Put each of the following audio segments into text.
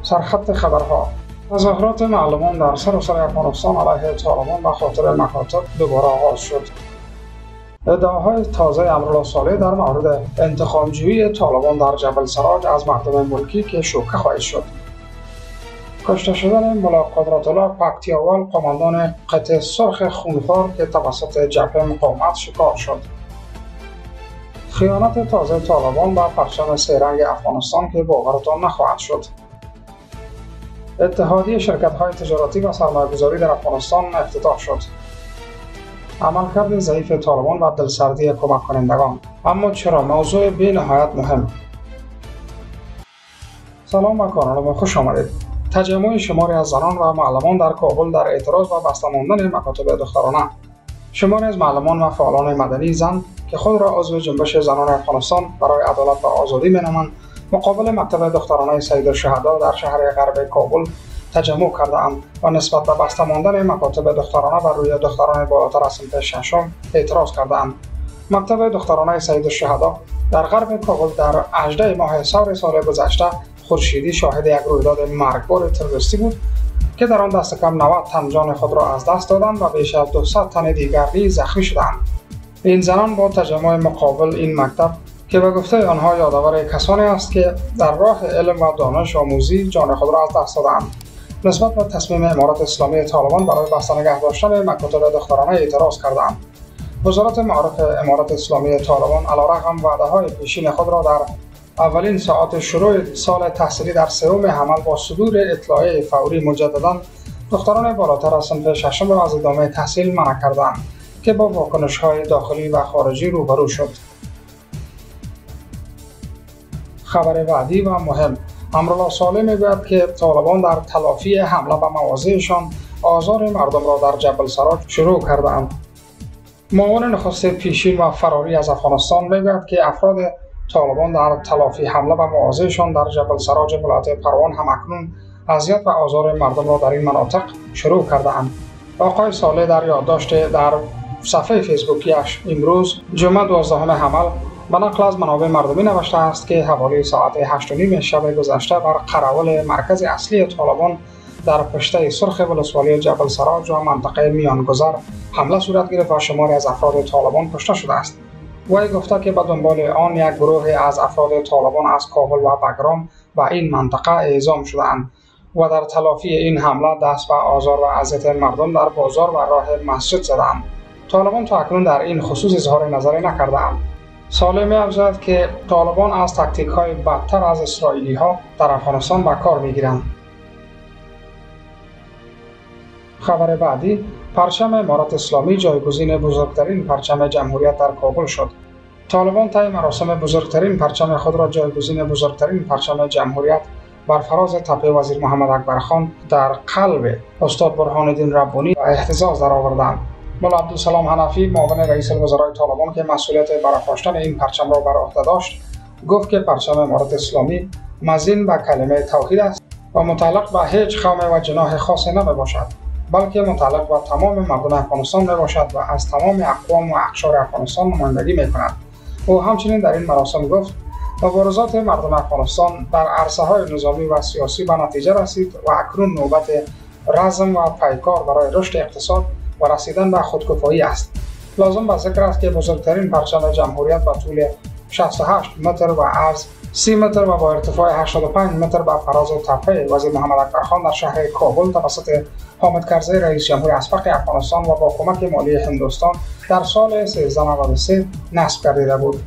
سرخط خبرها: تظاهرات معلمان در سراسر افغانستان علیه طالبان به خاطر مکاتب دوباره آغاز شد. ادعاهای تازه امرالله صالح در مورد انتقام‌جویی طالبان در جبل سراج از مردم ملکی که شوکه خواهد شد. کشته شدن ملا قدرت‌الله پکتیاوال، قماندان قطع سرخ خونخوار که توسط جبهه مقاومت شکار شد. خیانت تازه طالبان به پرچم سه‌رنگ افغانستان که باورتان نخواهد شد. اتحادیه شرکت‌های تجارتی و سرمایه‌گذاری در افغانستان افتتاح شد. عملکرد ضعیف طالبان و دلسردی کمک کنندگان. اما چرا؟ موضوع بی نهایت مهم. سلام و کانال ما خوش آمدید. تجمع شماری از زنان و معلمان در کابل در اعتراض و بسته ماندن مکاتب دخترانه. شماری از معلمان و فعالان مدنی زن که خود را عضو جنبش زنان افغانستان برای عدالت و آزادی مینامند، مقابل مکتب دخترانه سید الشهدا در شهر غرب کابل تجمع کرده‌اند و نسبت به بسته ماندن مکاتب دخترانه بر روی دختران بالاتر از صنف ششم اعتراض کرده‌اند. مکتب دخترانه سید الشهدا در غرب کابل در 18 ماه سال گذشته خورشیدی شاهد یک رویداد مرگبار تروریستی بود که در آن دست کم 90 تن جان خود را از دست دادند و بیش از 200 تن دیگر نیز زخمی شدند. این زنان با تجمع مقابل این مکتب که به گفته آنها یادآور کسانی است که در راه علم و دانش آموزی جان خود را از دست دادند، نسبت به تصمیم امارت اسلامی طالبان برای بسته نگه داشتن مکاتب دخترانه اعتراض کردند. وزارت معارف امارت اسلامی طالبان علیرغم وعده‌های پیشین خود را در اولین ساعات شروع سال تحصیلی در سوم حمل با صدور اطلاعیه فوری مجددا دختران بالاتر از صنف ششم را از ادامه تحصیل منع کردند که با واکنش‌های داخلی و خارجی روبرو شد. خبر بعدی و مهم: امرالله صالح میگوید که طالبان در تلافی حمله به مواضعشان آزار مردم را در جبل سراج شروع کرده‌اند. معاون نخست پیشین و فراری از افغانستان میگوید که افراد طالبان در تلافی حمله به مواضعشان در جبل سراج ولایت پروان هم اکنون اذیت و آزار مردم را در این مناطق شروع کرده‌اند. آقای صالح در یادداشت در صفحه فیسبوکیش امروز جمعه 12 حمل به نقل از منابع مردمی نوشته است که حوالی ساعت 8:30 شب گذشته بر قراول مرکز اصلی طالبان در پشته سرخ ولسوالی جبل سراج و منطقه میانگذر حمله صورت گرفت و شماری از افراد طالبان کشته شده است. وی گفته که به دنبال آن یک گروه از افراد طالبان از کابل و بگرام و این منطقه اعزام شده‌اند و در تلافی این حمله دست به آزار و اذیت مردم در بازار و راه مسجد زدند. طالبان تا اکنون در این خصوص اظهار نظری نکرده‌اند. صالح می‌افزاید که طالبان از تاکتیک‌های بدتر از اسرائیلی‌ها در افغانستان به کار می‌گیرند. خبر بعدی: پرچم امارت اسلامی جایگزین بزرگترین پرچم جمهوریت در کابل شد. طالبان طی مراسم بزرگترین پرچم خود را جایگزین بزرگترین پرچم جمهوریت بر فراز تپه وزیر محمد اکبرخان در قلب استاد برهان الدین ربانی و اهتزاز درآوردند. مولا عبدالسلام حنفی، معاون رئیس الوزراء طالبان که مسئولیت برافراشتن این پرچم را بر عهده داشت، گفت که پرچم امارت اسلامی مزین به کلمه توحید است و متعلق به هیچ قوم و جناح خاصی نمیباشد، بلکه متعلق به تمام مردم افغانستان میباشد و از تمام اقوام و اقشار افغانستان نمایندگی میکند. او همچنین در این مراسم گفت مبارزات مردم افغانستان در عرصه‌های نظامی و سیاسی به نتیجه رسید و اکنون نوبت رزم و پیکار برای رشد اقتصاد و رسیدن به خودکفایی است. لازم به ذکر است که بزرگترین پرچم جمهوریت با طول 68 متر و عرض 30 متر و با ارتفاع 85 متر به فراز تپه وزیر محمد اکبرخان در شهر کابل توسط حامد کرزی رئیس جمهور اسبق افغانستان و با کمک مالی هندوستان در سال 1393 نصب گردیده بود.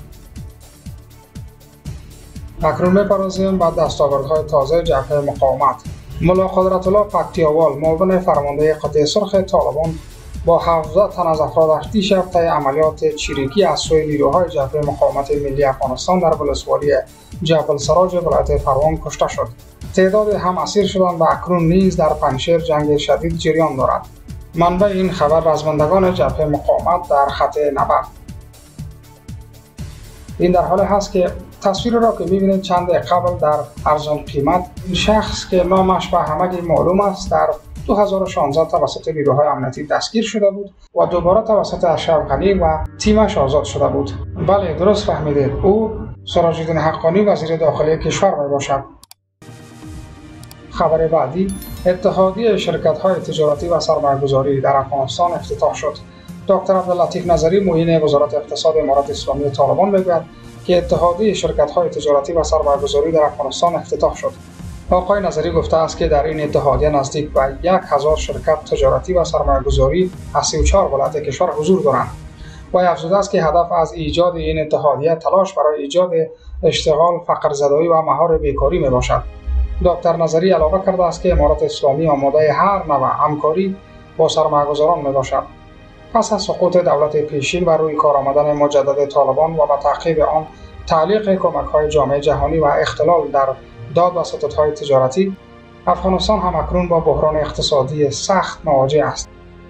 اکنون می‌پردازیم به دستاوردهای تازه جبهه مقاومت. ملا قدرت‌الله پکتیاوال، معاون فرمانده قطع سرخ طالبان، با 17 تن از افرادش دیشب طی عملیات چریکی از سوی نیروهای جبهه مقاومت ملی افغانستان در ولسوالی جبل سراج ولایت پروان کشته شد. تعداد هم اسیر شدند و اکنون نیز در پنجشیر جنگ شدید جریان دارد. منبع این خبر رزمندگان جبهه مقاومت در خط نبرد. این در حال هست که تصویر را که می‌بینید چند قبل در ارزان قیمت این شخص که نامش به همگی معلوم است در 2016 توسط نیروهای امنیتی دستگیر شده بود و دوباره توسط اشرف غنی و تیمش آزاد شده بود. بله، درست فهمیدید، او سراج الدین حقانی وزیر داخلی کشور می باشد. خبر بعدی، اتحادیه شرکت‌های تجارتی و سرمایه‌گذاری در افغانستان افتتاح شد. دکتر عبداللطیف نظری معین وزارت اقتصاد امارات اسلامی طالبان میگوید که اتحادیه شرکت‌های تجارتی و سرمایه‌گذاری در افغانستان افتتاح شد. آقای نظری گفته است که در این اتحادیه نزدیک به 1000 شرکت تجارتی و سرمایه‌گذاری از 34 ولایت کشور حضور دارند. و افزوده است که هدف از ایجاد این اتحادیه تلاش برای ایجاد اشتغال، فقرزدایی و مهار بیکاری میباشد. دکتر نظری علاوه کرده است که امارات اسلامی آماده هر نوع همکاری با سرمایه‌گذاران میباشد. پس از سقوط دولت پیشین و روی کار آمدن مجدد طالبان و به تعقیب آن تعلیق کمک‌های جامعه جهانی و اختلال در داد و ستدهای تجارتی، افغانستان هم اکنون با بحران اقتصادی سخت مواجه است.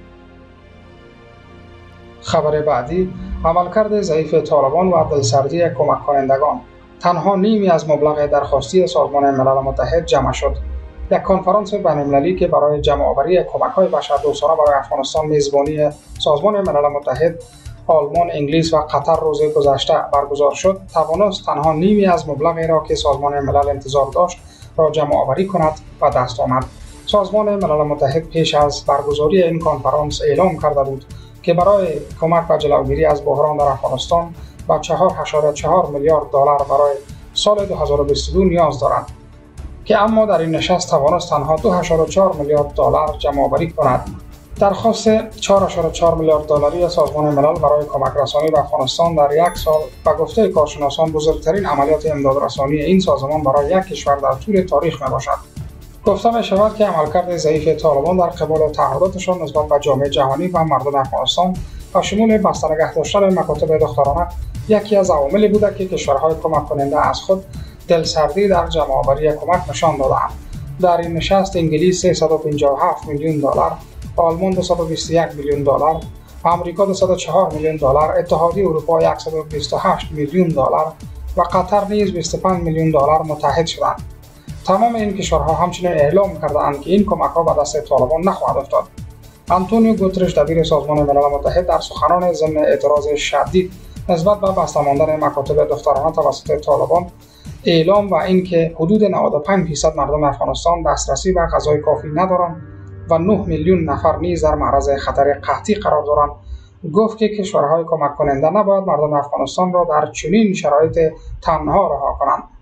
خبر بعدی، عملکرد ضعیف طالبان و دلسردی کمک کنندگان. تنها نیمی از مبلغ درخواستی سازمان ملل متحد جمع شد. یک کنفرانس بین‌المللی که برای جمع‌آوری کمک‌های بشردوستانه برای افغانستان میزبانی سازمان ملل متحد، آلمان، انگلیس و قطر روز گذشته برگزار شد، توانست تنها نیمی از مبلغی را که سازمان ملل انتظار داشت را جمع‌آوری کند و دست آمد. سازمان ملل متحد پیش از برگزاری این کنفرانس اعلام کرده بود که برای کمک و جلوگیری از بحران در افغانستان به 4.4 میلیارد دلار برای سال 2022 نیاز دارد که اما در این نشست توانست تنها 2.4 میلیارد دلار جمع‌آوری کند. درخواست 4.4 میلیارد دلاری سازمان ملل برای کمک رسانی به افغانستان در یک سال به گفته کارشناسان بزرگترین عملیات امدادرسانی این سازمان برای یک کشور در طول تاریخ میباشد. گفته می شود که عملکرد ضعیف طالبان در قبال تعهداتشان نسبت به جامعه جهانی و مردم افغانستان و شمول بسته نگه داشتن مکاتب دخترانه یکی از عواملی بوده که کشورهای کمک کننده از خود دلسردی در جمع‌آوری کمک نشان داده‌اند. در این نشست انگلیس 357 میلیون دلار، آلمان 221 میلیون دلار، آمریکا 204 میلیون دلار، اتحادیه اروپا 128 میلیون دلار و قطر نیز 25 میلیون دلار متحد شدند. تمام این کشورها همچنین اعلام کرده‌اند که این کمک‌ها به دست طالبان نخواهد افتاد. آنتونیو گوترش دبیر سازمان ملل متحد در سخنان ضمن اعتراض شدید نسبت به بسته ماندن مکاتب دخترانه توسط طالبان اعلام و اینکه حدود 95% مردم افغانستان دسترسی به غذای کافی ندارند و 9 میلیون نفر نیز در معرض خطر قحطی قرار دارند، گفت که کشورهای کمک کننده نباید مردم افغانستان را در چنین شرایط تنها رها کنند.